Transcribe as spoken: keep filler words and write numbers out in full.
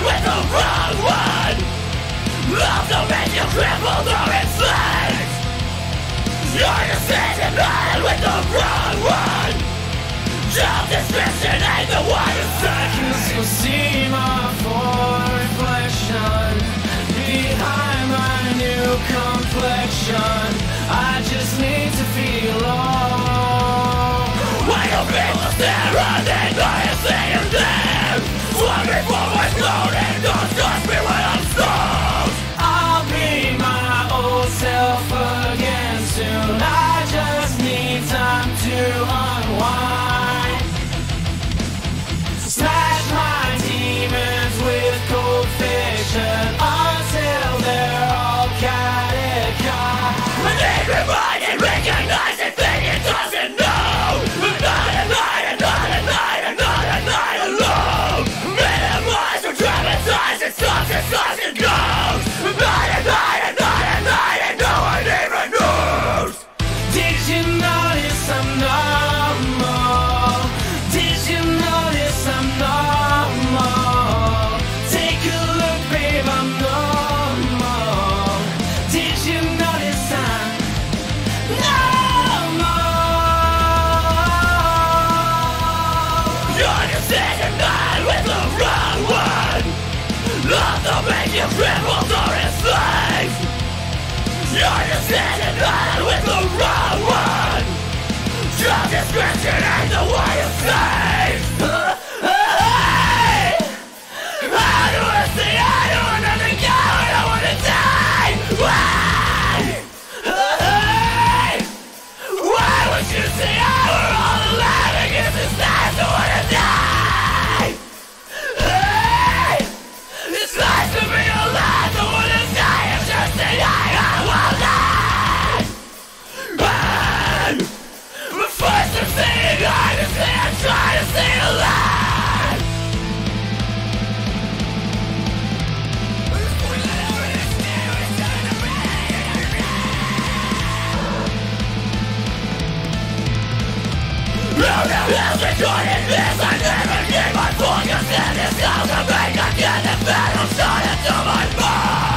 with the wrong one. Love to make you cripple through its legs. Your decision made with the wrong one. Job description ain't the one you say. I can still see my full reflection behind my new complexion. I just need to feel all. When your people stare and they know you see you there. Swimming forward, floating, don't trust me when I'm stoned. I'll be my old self again soon. I just need time to unwind. Smash my demons with cold fiction until they're all catechized. An angry mind and recognizing thing it doesn't know. Another night, another night, another night alone. Minimize or dramatize, it stops, it stops, it goes. Another night, another night, and no one even knows. Did you notice I'm normal? Did you notice I'm normal? Take a look, babe, I'm normal. Did you notice I'm normal? Your decision made with the wrong one. Love to make you cripple through its legs. Your decision made with the wrong one. Job description ain't the one you say. Hey! I don't wanna see, I don't wanna let go, I don't wanna die. Why? Hey! Why would you say I were all alive against this time to wanna die? Hey! It's nice to be alive, to wanna die, I'm just saying I, I will die. And but first I'm saying I just say I'm trying to stay alive. No one else recorded this, I never gave my focus in this house to make I get the battle shot into my mind.